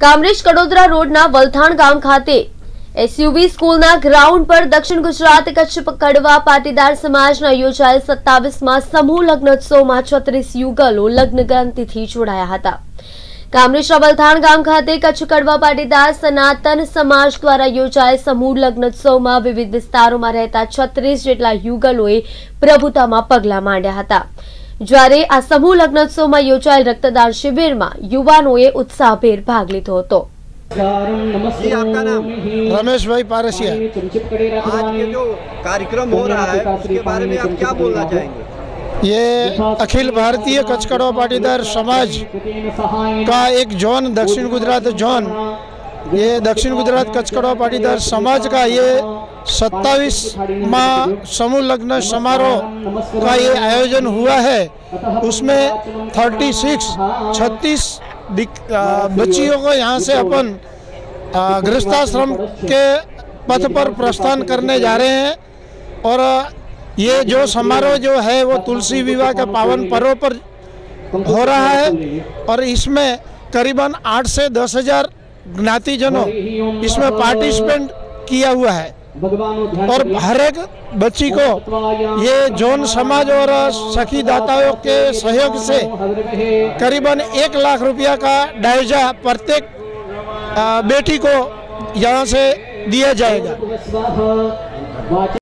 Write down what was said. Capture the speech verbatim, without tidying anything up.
કામરેજ કડોદરા રોડના વલથાણ ગામ ખાતે એસયુવી સ્કૂલના ગ્રાઉન્ડ પર દક્ષિણ ગુજરાત કચ્છ કડવા પાટીદાર સમાજના યોજાયેલ સત્તાવીસમાં સમૂહ લગ્નોત્સવમાં છત્રીસ યુગલો લગ્ન ગ્રાંતિથી જોડાયા હતા। કામરેજના વલથાણ ગામ ખાતે કચ્છ કડવા પાટીદાર સનાતન સમાજ દ્વારા યોજાયેલ સમૂહ લગ્નોત્સવમાં વિવિધ વિસ્તારોમાં રહેતા છત્રીસ જેટલા યુગલોએ પ્રભુતામાં પગલાં માંડ્યા હતા। જ્યારે આ સમૂહ લગ્નોત્સવમાં યોજાયેલ રક્તદાન શિબિરમાં યુવાનોએ ઉત્સાહભેર ભાગ લીધો હતો। आपका नाम? रमेश भाई पारसिया। आज ये जो कार्यक्रम हो रहा है उसके बारे में आप क्या बोलना चाहेंगे? ये अखिल भारतीय कच्छ कड़वा पाटीदार समाज का एक जोन, दक्षिण गुजरात जोन, ये दक्षिण गुजरात कच्छ कड़वा पाटीदार समाज का ये सत्तावीसवां समूह लग्न समारोह का ये आयोजन हुआ है। उसमें छत्तीस छत्तीस बच्चियों को यहाँ से अपन गृहस्थाश्रम के पथ पर प्रस्थान करने जा रहे हैं। और ये जो समारोह जो है वो तुलसी विवाह के पावन पर्व पर हो रहा है और इसमें करीबन आठ से दस हजार ज्ञातिजनों इसमें पार्टिसिपेंट किया हुआ है। और हर एक बच्ची को ये जोन समाज और सखी दाताओं के सहयोग से करीबन एक लाख रुपया का दायजा प्रत्येक बेटी को यहाँ से दिया जाएगा।